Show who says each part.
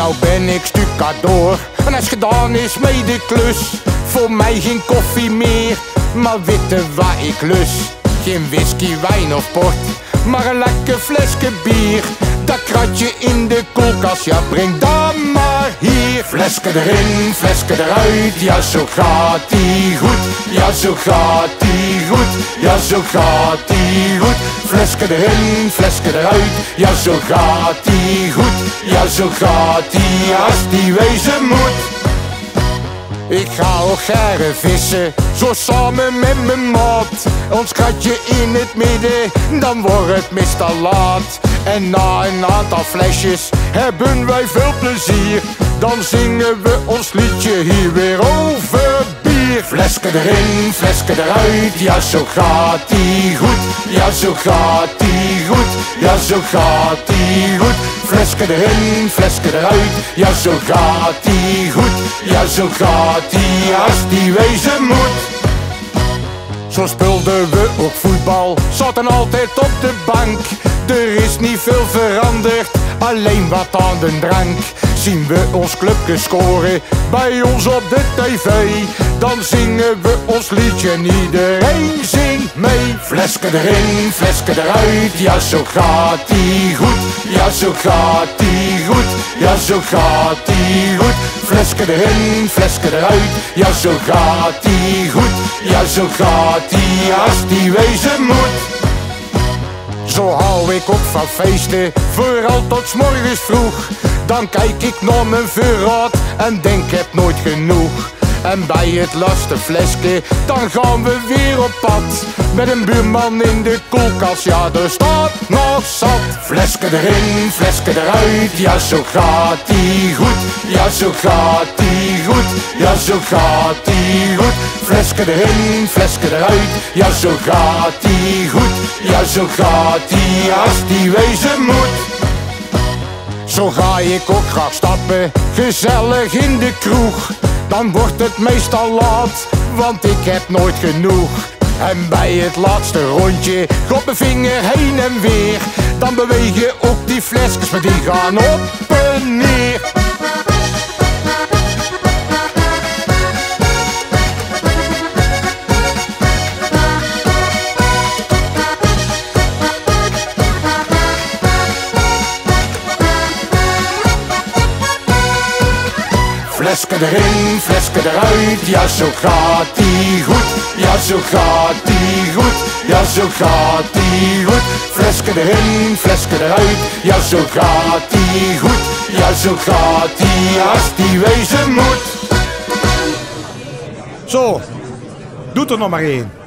Speaker 1: Nou ben ik stucadoor en als gedaan is mee de klus. Voor mij geen koffie meer, maar witte waar ik lus. Geen whisky, wijn of port, maar een lekker flesje bier. Dat kratje in de koelkast, ja breng dan maar hier. Flesje erin, flesje eruit, ja zo gaat die goed. Ja zo gaat die goed, ja zo gaat die goed. Flesje erin, flesje eruit, ja zo gaat die goed. Ja zo gaat die als die wezen moet. Ik ga ook geren vissen, zo samen met mijn maat. Ons kratje in het midden, dan wordt het meestal laat. En na een aantal flesjes hebben wij veel plezier. Dan zingen we ons liedje hier weer over bier. Flesje erin, flesje eruit, ja zo gaat die goed. Ja zo gaat die goed, ja zo gaat die goed. Flesje erin, flesje eruit, ja zo gaat die goed. Ja zo gaat die als die wezen moet. Zo speelden we ook voetbal, zaten altijd op de bank. Er is niet veel veranderd, alleen wat aan de drank. Zien we ons clubje scoren bij ons op de tv, dan zingen we ons liedje en iedereen zingt mee. Flesje erin, flesje eruit, ja zo gaat die goed. Ja zo gaat die goed, ja zo gaat die goed. Flesje erin, flesje eruit, ja zo gaat die goed. Ja zo gaat die als die wezen moet. Zo hou ik op van feesten, vooral tot 's morgens vroeg. Dan kijk ik naar mijn voorraad en denk heb nooit genoeg. En bij het laatste flesje, dan gaan we weer op pad. Met een buurman in de koelkast, ja er staat nog zat. Flesje erin, flesje eruit, ja zo gaat die goed. Ja zo gaat die goed, ja zo gaat die goed. Flesje erin, flesje eruit, ja zo gaat die goed. Ja zo gaat die als die wezen moet. Zo ga ik ook graag stappen, gezellig in de kroeg. Dan wordt het meestal laat, want ik heb nooit genoeg. En bij het laatste rondje gaat mijn vinger heen en weer. Dan bewegen ook die flesjes, maar die gaan op en neer. Flesje erin, flesje eruit, ja zo gaat die goed. Ja zo gaat die goed, ja zo gaat die goed. Flesje erin, flesje eruit, ja zo gaat die goed. Ja zo gaat die als die wezen moet.
Speaker 2: Zo, doe er nog maar één.